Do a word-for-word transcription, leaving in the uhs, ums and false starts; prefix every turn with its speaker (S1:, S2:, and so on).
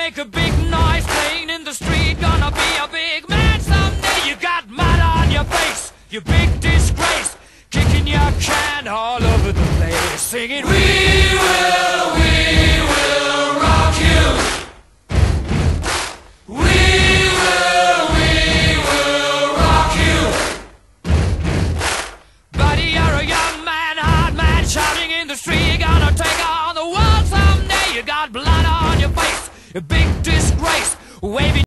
S1: make a big noise playing in the street. Gonna be a big man someday. You got mud on your face, you big disgrace, kicking your can all over the place, singing, we will, we will rock you. We will, we will rock you. Buddy, you're a young man, hard man, shouting in the street. You're gonna take on the world someday. You got blood on your face, a big disgrace, waving